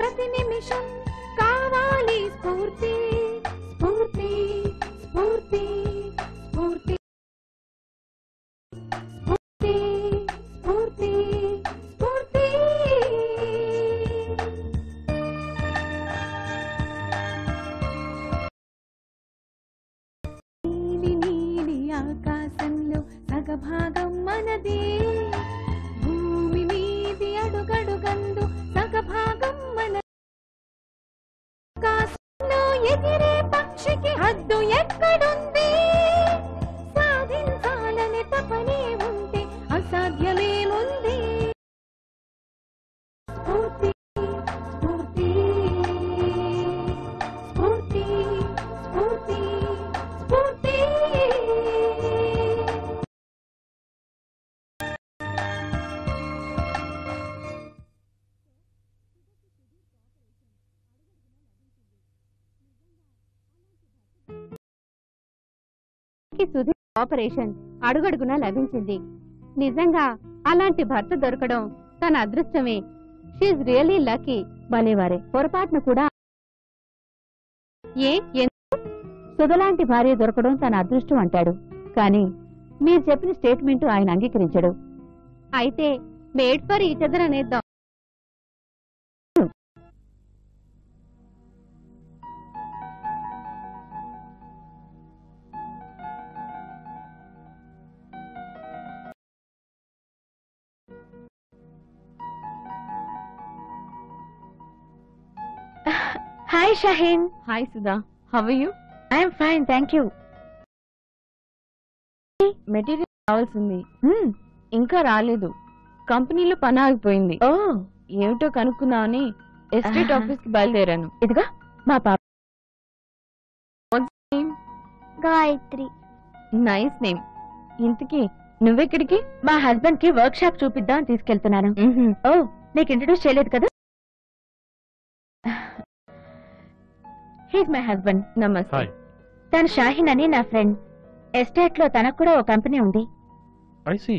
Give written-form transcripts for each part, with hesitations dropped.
ప్రతి నిమిషం కావాలి స్ఫూర్తి స్ఫూర్తి స్ఫూర్తి స్ఫూర్తి స్ఫూర్తి స్ఫూర్తి స్ఫూర్తి నీలి ఆకాశంలో సగభాగం మనదే భూమి మీది అడుగడుగందు సగభాగం మన ఆకాశంలో ఎగిరే పక్షికి హద్దు ఎక్కడుంది సాధించాలని తపనే ఉంటే అసాధ్యమేముంది స్ఫూర్తి స్ఫూర్తి స్ఫూర్తి స్ఫూర్తి స్ఫూర్తి సుధీర్ ఆపరేషన్ అడుగడుగునా లభించింది. నిజంగా అలాంటి భర్త దొరకడం తన అదృష్టమే. She really lucky. భలేవారే, పొరపాటును కూడా సుధలాంటి భార్య దొరకడం తన అదృష్టం అంటాడు. కానీ మీరు చెప్పిన స్టేట్మెంట్ ఆయన అంగీకరించడు. అయితే మేడ్ ఫర్ ఈచ్ అదర్ అనేద్దాం. Hi Shaheen. Hi Sudha, how are you? I am fine, thank you. Material కావాల్సింది, ఇంకా రాలేదు. కంపెనీలో పని ఆగిపోయింది. ఓ, ఏమిటో కనుక్కున్నామని ఎస్టేట్ ఆఫీస్ కి బయలుదేరాను. ఇదిగా మా పాప గాయత్రి. Nice name. ఇంతకీ నువ్వెక్కడికి? మా హస్బెండ్ కి వర్క్ షాప్ చూపిద్దాం తీసుకెళ్తున్నాను. ఓ, నీకు ఇంట్రడ్యూస్ చేయలేదు కదా? He's my husband. నమస్తే. తను షాహీన్ అని నా ఫ్రెండ్. ఎస్టేట్ లో తనకు కూడా ఓ కంపెనీ ఉంది. I see.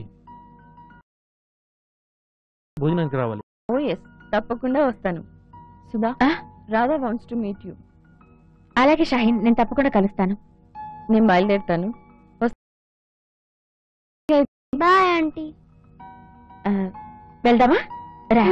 భోజనానికి రావాలి. ఓ ఎస్, తప్పకుండా వస్తాను. Sudha, Radha wants to meet you. అలాగే షాహీన్, నేను తప్పకుండా కలుస్తాను. నేను బయలుదేరుతాను. Bye aunty. వెళ్దామా? రా.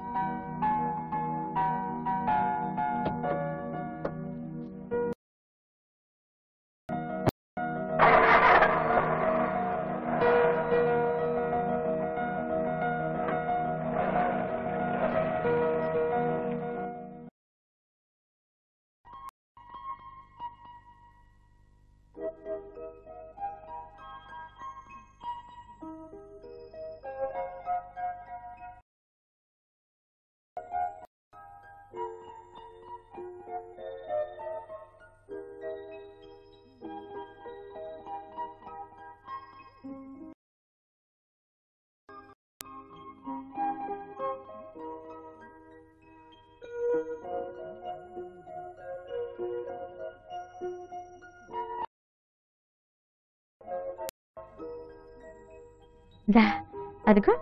అదిగో.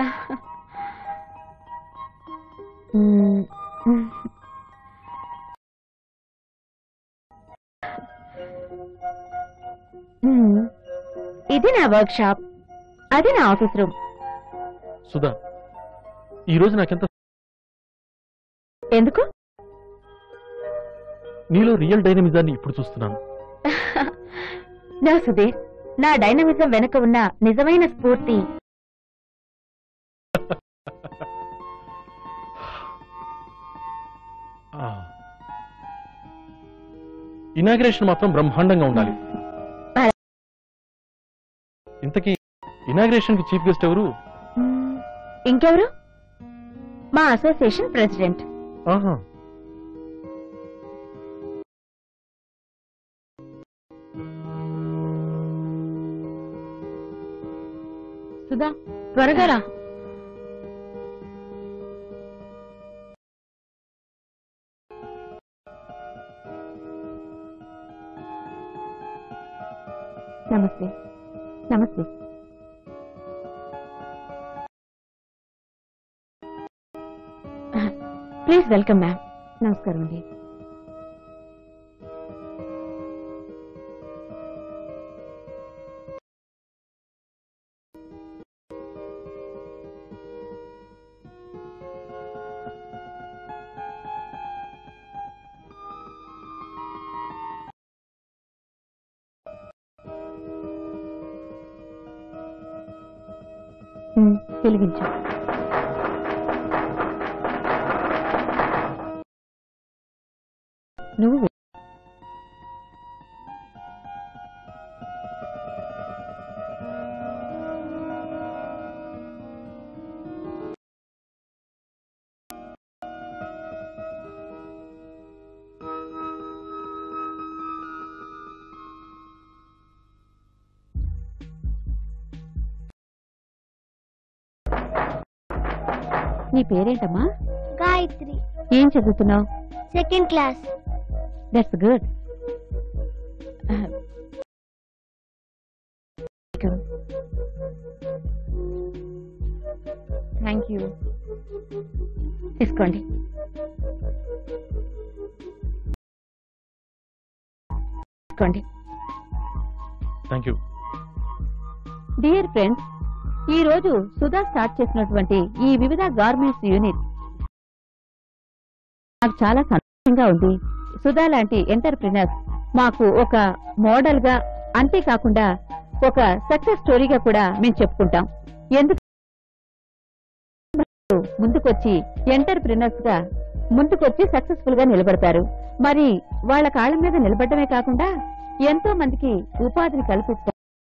ఇది నా వర్క్ షాప్, అది నా ఆఫీస్ రూమ్. సుధా, ఈ రోజు నాకెంత ఎందుకు? నీలో రియల్ డైనమిజాన్ని ఇప్పుడు చూస్తున్నాను. నా సుధీర్, నా డైనమిజం వెనుక ఉన్న నిజమైన స్ఫూర్తి ఇనాగ్రేషన్ మాత్రం బ్రహ్మాండంగా ఉండాలి. ఇంతకీ ఇనాగ్రేషన్ కి చీఫ్ గెస్ట్ ఎవరు? ఇంకెవరు? మా అసోసియేషన్ ప్రెసిడెంట్. ఆహా. సుధా, త్వరగా రా. నమస్తే. నమస్తే. Please welcome ma'am. నమస్కారం అండి. వెలిగించు. నువ్వు నీ పేరేంటమ్మా? గాయత్రి. ఏం చదువుతున్నావు? Second class. That's good. Thank you. తీసుకోండి. తీసుకోండి. Thank you. డియర్ ఫ్రెండ్స్, ఈ రోజు సుధా స్టార్ట్ చేసినటువంటి ఈ వివిధ గార్మెంట్స్ యూనిట్ నాకు చాలా సంతోషంగా ఉంది. సుధా లాంటి ఎంటర్ప్రినర్స్ మాకు ఒక మోడల్ గా, అంతేకాకుండా ఒక సక్సెస్ స్టోరీగా కూడా మేము చెప్పుకుంటాం. ఎందుకు ముందుకొచ్చి ఎంటర్ప్రినర్స్ గా ముందుకొచ్చి సక్సెస్ఫుల్ గా నిలబడతారు. మరి వాళ్ళ కాళ్ళ మీద నిలబడమే కాకుండా ఎంతో మందికి ఉపాధిని కల్పిస్తారు.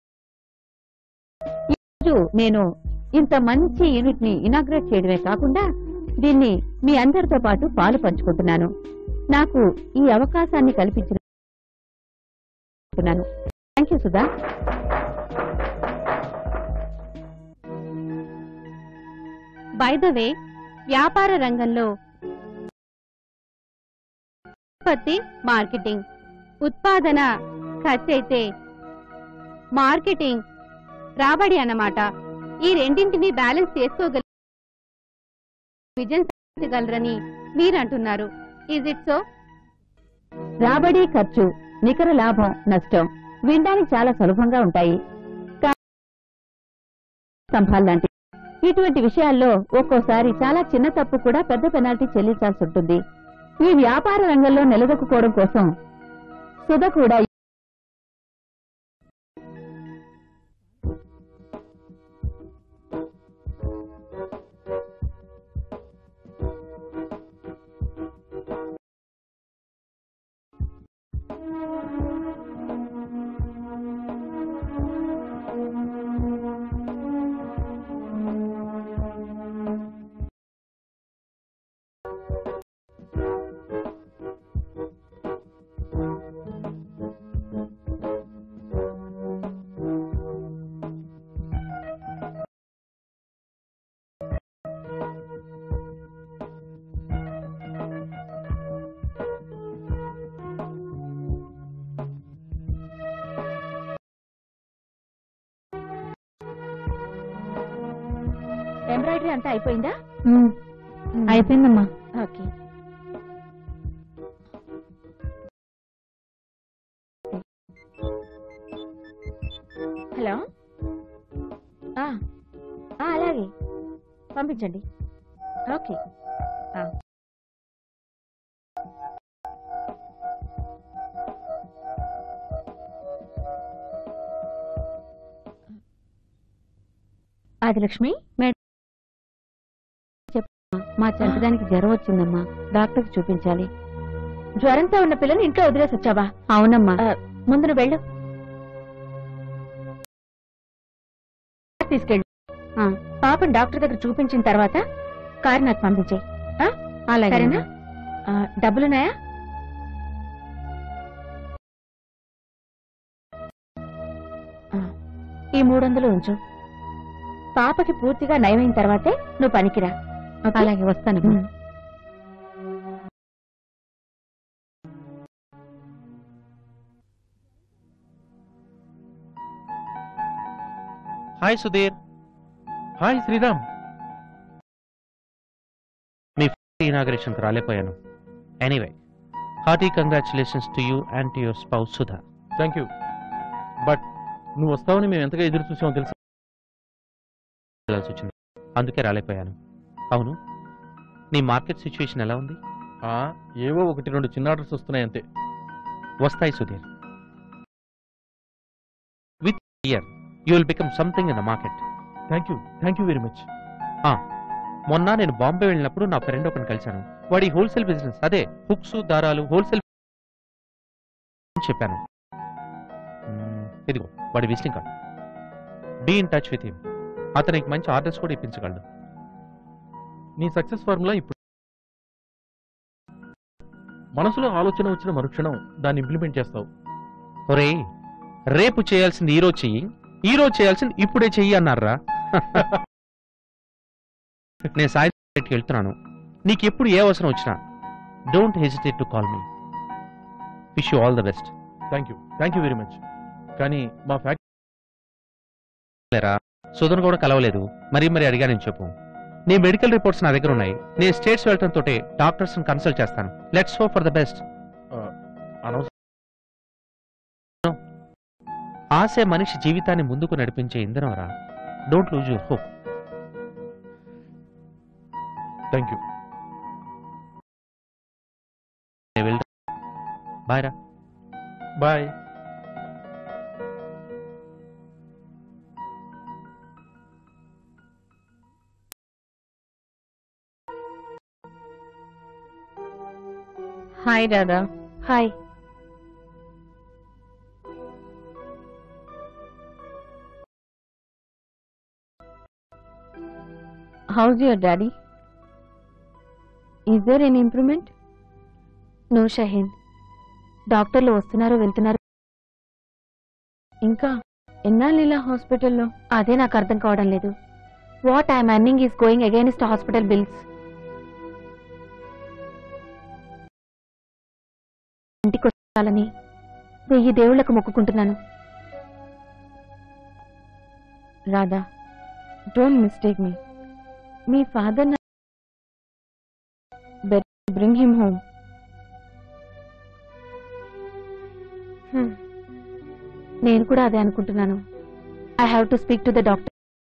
నేను ఇంత మంచి యూనిట్ ని ఇనాగ్రేట్ చేయడమే కాకుండా దీన్ని మీ అందరితో పాటు పాలు పంచుకుంటున్నాను. నాకు ఈ అవకాశాన్ని కల్పించిన thank you Sudha. By the way, వ్యాపార రంగంలో ఉత్పత్తి, మార్కెటింగ్, ఉత్పాదన ఖర్చు అయితే మార్కెటింగ్ రాబడి అన్నమాట. ఈ రెండింటిని బ్యాలెన్స్ చేసుకోగల విజయం సాధించగలరని మీరంటున్నారు. Is it so? రాబడి, ఖర్చు, నికర లాభం, నష్టం వినడానికి చాలా సులభంగా ఉంటాయి. సంభాలాంటి ఇటువంటి విషయాల్లో ఒక్కోసారి చాలా చిన్న తప్పు కూడా పెద్ద పెనాల్టీ చెల్లించాల్సి ఉంటుంది. ఈ వ్యాపార రంగంలో నిలదొక్కుకోవడం కోసం సుధ కూడా ఎంబ్రాయిడరీ అంతా అయిపోయిందా? అయిపోయిందమ్మా. ఓకే. హలో, అలాగే పంపించండి. ఓకే. ఆదిలక్ష్మి, మా చంటదానికి జ్వరం వచ్చిందమ్మా, డాక్టర్కి చూపించాలి. జ్వరంతో ఉన్న పిల్లని ఇంట్లో వదిలేసి వచ్చావా? అవునమ్మా. ముందు నువ్వు వెళ్ళు, తీసుకెళ్ళు. పాపం డాక్టర్ దగ్గర చూపించిన తర్వాత కారు నాకు పంపించే. సరేనా? డబ్బులున్నాయా? ఈ 300 ఉంచు. పాపకి పూర్తిగా నయమైన తర్వాతే నువ్వు పనికిరా. అలాగే, వస్తానమ్మా. హాయ్ సుధీర్. హాయ్ శ్రీరామ్. ఇనాగరేషన్కి రాలేపోయాను. Anyway, hearty congratulations to you and to your spouse Sudha. Thank you. But నువ్వు వస్తావని మేము ఎంతగా ఎదురు చూసామో తెలుసా? వెళ్ళాల్సి వచ్చింది, అందుకే రాలేపోయాను. అవును, నీ మార్కెట్ సిచ్యువేషన్ ఎలా ఉంది? ఏవో 1-2 చిన్న ఆర్డర్స్ వస్తున్నాయి అంతే. వస్తాయి Sudheer. With year you will become something in the market. Thank you very much. మొన్న నేను బాంబే వెళ్ళినప్పుడు నా ఫ్రెండ్ ఒకరిని కలిశాను. వాడి హోల్సేల్ బిజినెస్, అదే హుక్స్ దారాలు హోల్సేల్ చెప్పాను. ఇదిగో వాడి visiting card. Be in touch with him. అతనికి మంచి ఆర్డర్స్ కూడా ఇప్పించగలడు. నీ సక్సెస్ ఫార్ములా ఇప్పుడు మనసులో ఆలోచన వచ్చిన మరుక్షణం దాన్ని ఇంప్లిమెంట్ చేస్తావు. ఒరే, రేపు చేయాల్సింది ఈరోజు చెయ్యి, ఈరోజు చేయాల్సింది ఇప్పుడే చెయ్యి అన్నారా? నేను సాయంత్రం వెళ్తున్నాను. నీకు ఎప్పుడు ఏ అవసరం వచ్చినా don't hesitate to call me. Wish you all the best. Thank you very much. కానీ మా లేరా, సుధను కూడా కలవలేదు. మరీ అడిగానని చెప్పు. నీ మెడికల్ రిపోర్ట్స్ నా దగ్గర ఉన్నాయి. నేను స్టేట్స్ వెళ్ళటంతో డాక్టర్స్ కన్సల్ట్ చేస్తాను. Let's hope for the best. ఆశే మనిషి జీవితాన్ని ముందుకు నడిపించే ఇంధనం రా. Don't lose your hope. Thank you. Bye రా. Bye. Hi Radha. Hi. How's your daddy? Is there any improvement? No Shaheen, డాక్టర్లు వస్తున్నారు వెళ్తున్నారు. ఇంకా ఎన్నాళ్ళు ఇలా హాస్పిటల్లో? అదే నాకు అర్థం కావడం లేదు. What I'm earning is going against hospital bills. ఇంటికి వచ్చాలని 1000 దేవుళ్లకు మొక్కుకుంటున్నాను. Radha, don't mistake me. May father bring him home. నేను కూడా అదే అనుకుంటున్నాను. I have to speak to the doctor.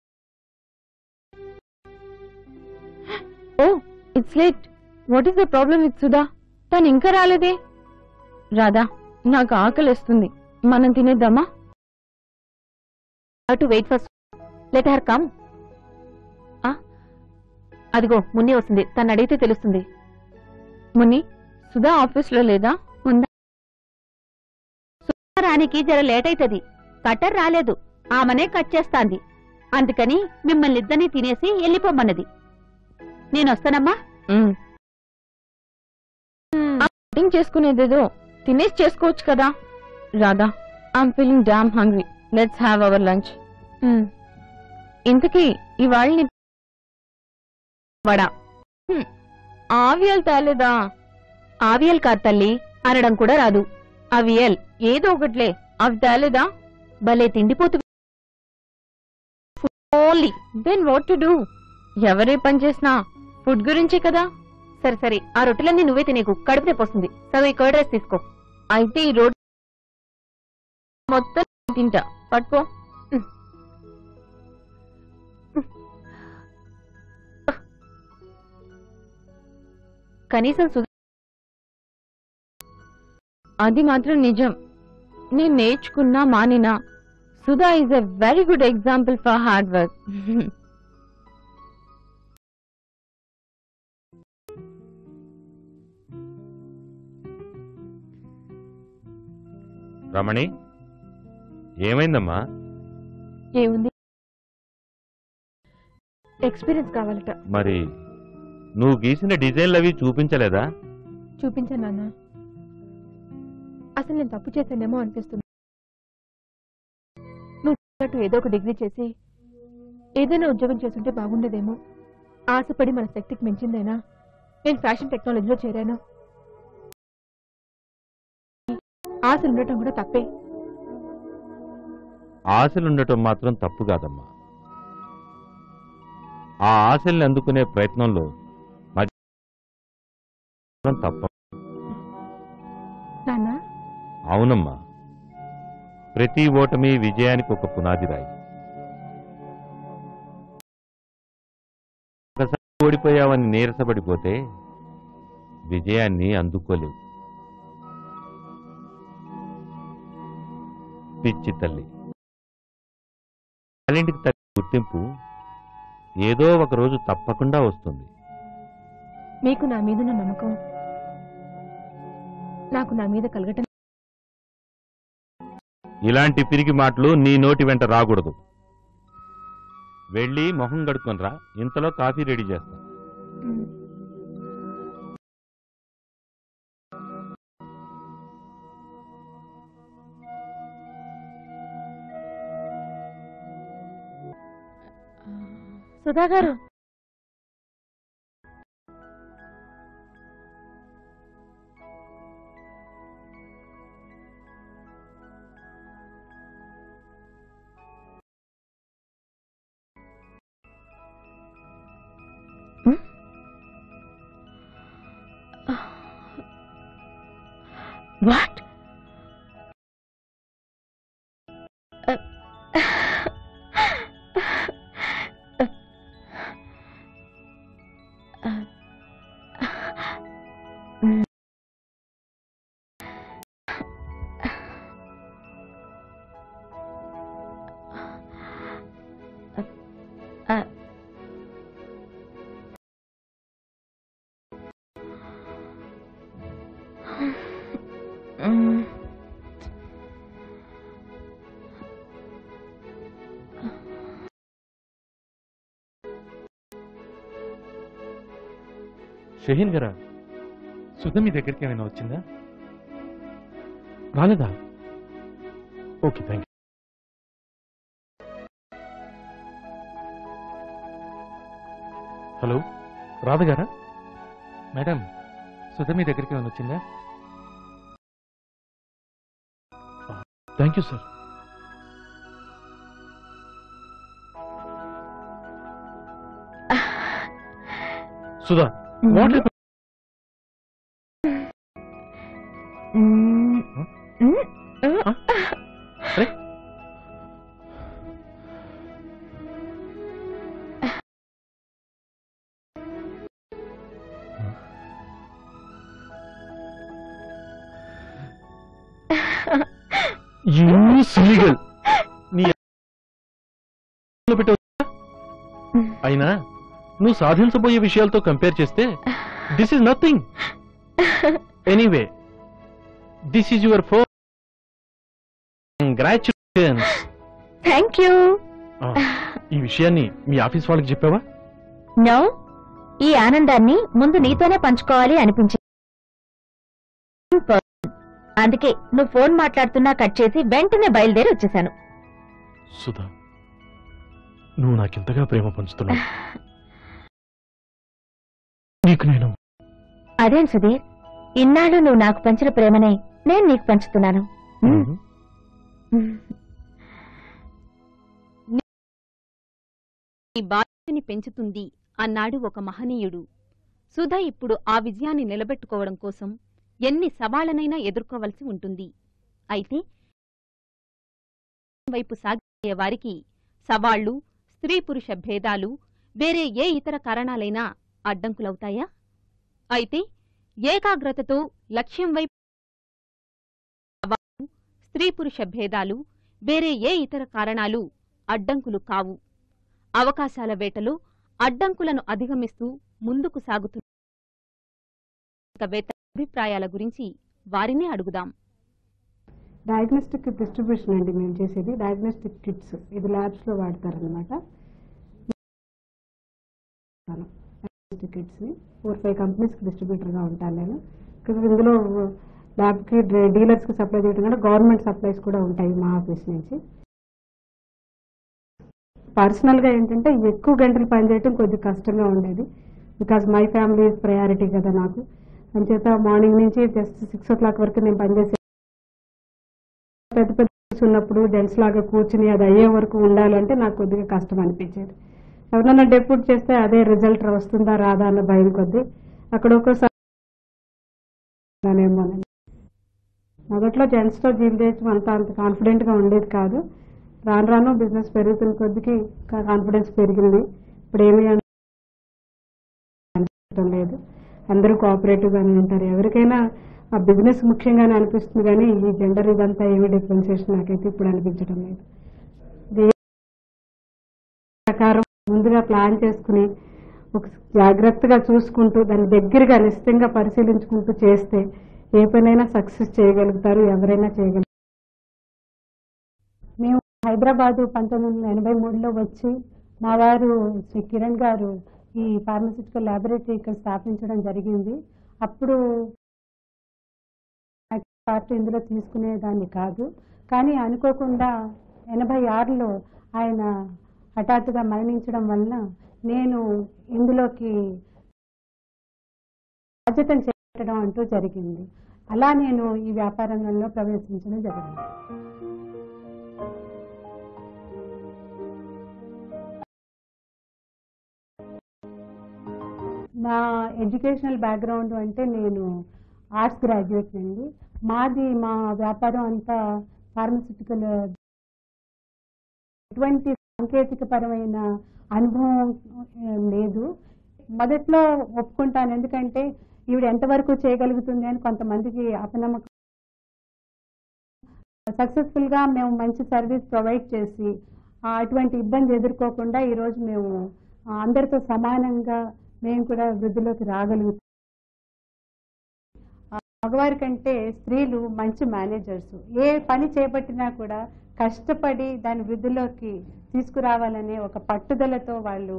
Oh, it's late. What is the problem with Sudha? తను ఇంకా రాలేదే? రాధా, నాకు ఆకలిస్తుంది, మనం తినేద్దామా? Have to wait first. Let her come. అదిగో మున్నే వస్తుంది, తను అడిగితే తెలుస్తుంది. ముని, సుధా ఆఫీస్లో లేదా? ఉందా? రానికి జర లేట్ అవుతుంది. కటర్ రాలేదు, ఆమెనే కట్ చేస్తాంది. అందుకని మిమ్మల్ని ఇద్దరిని తినేసి వెళ్ళిపోమన్నది. నేను వస్తానమ్మా. కటింగ్ చేసుకునేదేదో తినేసి చేసుకోవచ్చు కదా. Radha, I'm feeling damn hungry. Let's have our lunch. ఇంతకీ ఇవాళ వడా ఆవియల్ తేలేదా? ఆవియల్ కాదు తల్లి, అనడం కూడా రాదు. అవియల్ ఏదో ఒకట్లే. అవి తేలేదా? భలే తిండిపోతు. Then what to do? ఎవరే పని చేసినా ఫుడ్ గురించే కదా. సరే సరే, ఆ రొట్టెలన్నీ నువ్వే తినేకు, కడుపు నొప్పి వస్తుంది. సరే, ఈ కర్డ్ రైస్ తీసుకో. అయితే ఈ రోడ్ మొత్తం తింటా. పట్టుకో. కనీసం అది మాత్రం నిజం. నేను నేర్చుకున్నా మానినా Sudha is a very good example for hard work. Ramani, ఏమైందమ్మా? ఏముంది, ఎక్స్పీరియన్స్ కావాలట. మరి నువ్వు గీసిన డిజైన్లు అవి చూపించలేదా? చూపించాను నాన్న. అసలు నేను తప్పు చేశానేమో అనిపిస్తుంది. నువ్వు ఏదో ఒక డిగ్రీ చేసి ఏదైనా ఉద్యోగం చేస్తుంటే బాగుండేదేమో. ఆశపడి మన శక్తికి మించిందేనా నేను ఫ్యాషన్ టెక్నాలజీలో చేరాను. ఆశలు ఉండటం కూడా తప్పే. ఆశలుండటం మాత్రం తప్పు కాదమ్మా. ఆ ఆశల్ని అందుకునే ప్రయత్నంలో తప్ప. నాన్న అవునమ్మా, ప్రతి ఓటమి విజయానికి ఒక పునాది రాయి. ఒకసారి ఓడిపోయావని నీరసపడిపోతే విజయాన్ని అందుకోలేవు. పిచ్చి తల్లి, టాలెంట్కి తగ్గ గుర్తింపు ఏదో ఒక రోజు తప్పకుండా వస్తుంది. మీకు నా మీదున్న నమ్మకం నాకు నా మీద కలగటం. ఇలాంటి పిరికి మాటలు నీ నోటి వెంట రాకూడదు. వెళ్ళి మొహం కడుక్కొనిరా, ఇంతలో కాఫీ రెడీ చేస్తా. సుధా గారు, వాట్? షహీన్ గారా, సుధ మీ దగ్గరికి ఏమైనా వచ్చిందా? రాలేదా? Okay, thank you. Hello, Radha గారా? మేడం, సుధ మీ దగ్గరికి ఏమైనా వచ్చిందా? Thank you sir. Sudha, what happen? అరే, you silly girl. నీ పెట్టావు. అయినా నువ్వు సాధించబోయే విషయాలతో కంపేర్ చేస్తే this is nothing. Anyway, this is your for. Congratulations. Thank you. ఈ విషయాన్ని మీ ఆఫీస్ వాళ్ళకి చెప్పావా? నో, ఈ ఆనందాన్ని ముందు నీతోనే పంచుకోవాలి అనిపించింది. అందుకే నువ్వు ఫోన్ మాట్లాడుతున్నా కట్ చేసి వెంటనే బయలుదేరి వచ్చేసాను. సుధా, నువ్వు నాకింతగా ప్రేమ పంచుతున్నావు. నీకు నేను అదేం సుధీర్, ఇన్నాళ్ళు నువ్వు నాకు పంచిన ప్రేమనే నేను నీకు పంచుతున్నాను. నీ బాధ్యతని పెంచుతుంది అన్నాడు ఒక మహనీయుడు. సుధ ఇప్పుడు ఆ విజయాన్ని నిలబెట్టుకోవడం కోసం ఎన్ని సవాళ్లనైనా ఎదుర్కోవలసి ఉంటుంది. అయితే వైపు సాగే వారికి సవాళ్లు, స్త్రీ పురుష భేదాలు, వేరే ఏ ఇతర కారణాలైనా అడ్డంకులవుతాయా? అయితే ఏకాగ్రతతో లక్ష్యం వైపు సవాళ్లు, స్త్రీ పురుష భేదాలు, వేరే ఏ ఇతర కారణాలు అడ్డంకులు కావు. అవకాశాల వేటలో అడ్డంకులను అధిగమిస్తూ ముందుకు సాగుతున్న అభిప్రాయాల గురించి వారినే అడుగుదాం. డయాగ్నోస్టిక్ డిస్ట్రిబ్యూషన్ అండి మేము చేసేది. డయాగ్నోస్టిక్ కిట్స్, ఇది ల్యాబ్స్లో వాడతారనమాట. డయాగ్నోస్టిక్ కిట్స్ని 4-5 కంపెనీస్కి డిస్ట్రిబ్యూటర్గా ఉంటాను నేను. ఇందులో ల్యాబ్కి డీలర్స్కి సప్లై చేయడం కూడా గవర్నమెంట్ సప్లైస్ కూడా ఉంటాయి మా ఆఫీస్ నుంచి. పర్సనల్గా ఏంటంటే ఎక్కువ గంటలు పనిచేయడం కొద్దిగా కష్టంగా ఉండేది. Because my family is priority కదా నాకు. అంచేత మార్నింగ్ నుంచి జస్ట్ 6 o'clock వరకు నేను పనిచేసే. పెద్ద పెద్ద ఉన్నప్పుడు జెంట్స్ లాగా కూర్చుని అది అయ్యే వరకు ఉండాలంటే నాకు కొద్దిగా కష్టం అనిపించేది. ఎవరన్నా డెప్యూట్ చేస్తే అదే రిజల్ట్ వస్తుందా రాదా అన్న భయం కొద్దీ అక్కడ ఒక్కోసారి ఏమోనండి. మొదట్లో జెంట్స్తో డీల్ చేయడం అంత కాన్ఫిడెంట్గా ఉండేది కాదు. రాను రాను బిజినెస్ పెరుగుతున్న కొద్దికి కాన్ఫిడెన్స్ పెరిగింది. ఇప్పుడు ఏమీ అనిపించడం లేదు. అందరూ కోఆపరేటివ్గానే ఉంటారు. ఎవరికైనా ఆ బిజినెస్ ముఖ్యంగానే అనిపిస్తుంది, కానీ ఈ జెండర్ ఇదంతా ఏమీ డిఫరెన్సియేషన్ నాకైతే ఇప్పుడు అనిపించడం లేదు. ప్రకారం ముందుగా ప్లాన్ చేసుకుని ఒక జాగ్రత్తగా చూసుకుంటూ దాన్ని దగ్గరగా నిశ్చితంగా పరిశీలించుకుంటూ చేస్తే ఏ పనైనా సక్సెస్ చేయగలుగుతారు, ఎవరైనా చేయగలుగుతారు. మేము హైదరాబాదు 1983లో వచ్చి మా వారు శ్రీ కిరణ్ గారు ఈ ఫార్మసిటికల్ ల్యాబొరేటరీ ఇక్కడ స్థాపించడం జరిగింది. అప్పుడు పార్ట్ ఇందులో తీసుకునేదాన్ని కాదు, కానీ అనుకోకుండా 86లో ఆయన హఠాత్తుగా మరణించడం వలన నేను ఇందులోకి బాధ్యతను చేపట్టడం అంటూ జరిగింది. అలా నేను ఈ వ్యాపార రంగంలో ప్రవేశించడం జరిగింది. నా ఎడ్యుకేషనల్ బ్యాక్గ్రౌండ్ అంటే నేను ఆర్ట్స్ గ్రాడ్యుయేట్ అండి. మా వ్యాపారం అంతా ఫార్మసిటికల్, ఎటువంటి సాంకేతిక పరమైన అనుభవం లేదు. మొదట్లో ఒప్పుకుంటాను, ఎందుకంటే ఈవిడ ఎంతవరకు చేయగలుగుతుంది అని కొంతమందికి అపనమ్మకం. సక్సెస్ఫుల్గా మేము మంచి సర్వీస్ ప్రొవైడ్ చేసి అటువంటి ఇబ్బంది ఎదుర్కోకుండా ఈరోజు మేము అందరితో సమానంగా మేము కూడా వృద్ధిలోకి రాగలుగుతాం. మగవారి కంటే స్త్రీలు మంచి మేనేజర్స్. ఏ పని చేపట్టినా కూడా కష్టపడి దాని వృద్ధిలోకి తీసుకురావాలనే ఒక పట్టుదలతో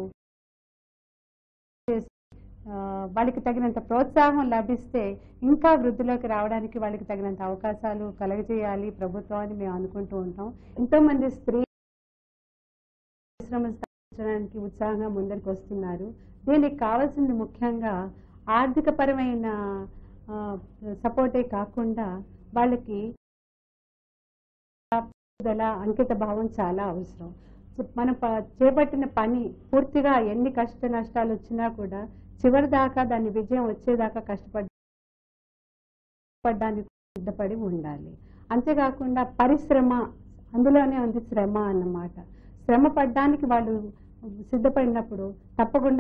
వాళ్ళకి తగినంత ప్రోత్సాహం లభిస్తే ఇంకా వృద్ధిలోకి రావడానికి వాళ్ళకి తగినంత అవకాశాలు కలగజేయాలి ప్రభుత్వం అని మేము అనుకుంటూ ఉంటాం. ఎంతోమంది స్త్రీ పరిశ్రమ స్థాపించడానికి ఉత్సాహంగా ముందరికి వస్తున్నారు. దీనికి కావాల్సింది ముఖ్యంగా ఆర్థిక పరమైన సపోర్టే కాకుండా వాళ్ళకి అంకిత భావం చాలా అవసరం. మనం చేపట్టిన పని పూర్తిగా ఎన్ని కష్ట నష్టాలు వచ్చినా కూడా చివరి దాకా దాని విజయం వచ్చేదాకా కష్టపడడానికి సిద్ధపడి ఉండాలి. అంతేకాకుండా పరిశ్రమ అందులోనే ఉంది శ్రమ అన్నమాట. శ్రమ పడడానికి వాళ్ళు సిద్ధపడినప్పుడు తప్పకుండా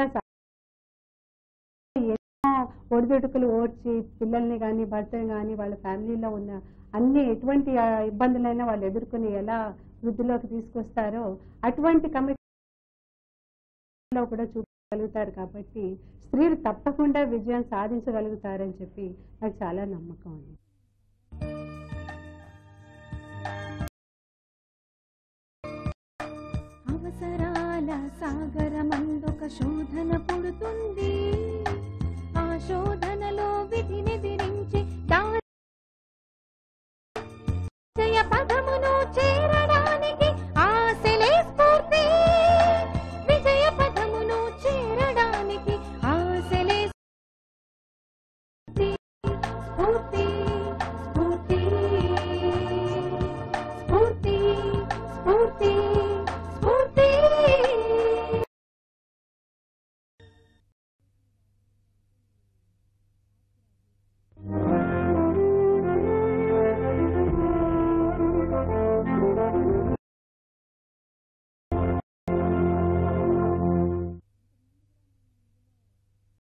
ఎన్నో ఒడిదుడుకులు ఓడ్చి పిల్లల్ని కానీ భర్తని కానీ వాళ్ళ ఫ్యామిలీలో ఉన్న అన్ని ఎటువంటి ఇబ్బందులైనా వాళ్ళు ఎదుర్కొని ఎలా వృద్ధిలోకి తీసుకొస్తారో అటువంటి కమిటీలో కూడా చూపగలుగుతారు. కాబట్టి స్త్రీలు తప్పకుండా విజయం సాధించగలుగుతారని చెప్పి నాకు చాలా నమ్మకం ఉంది. అవసరాల సాగరమందొక శోధన పుడుతుంది. ఆ శోధనలో విధినెదిరించి జయ పదమును చేరడానికి ఆశలే స్ఫూర్తి. విజయ పదమును చేరడానికి ఆశలే స్ఫూర్తి.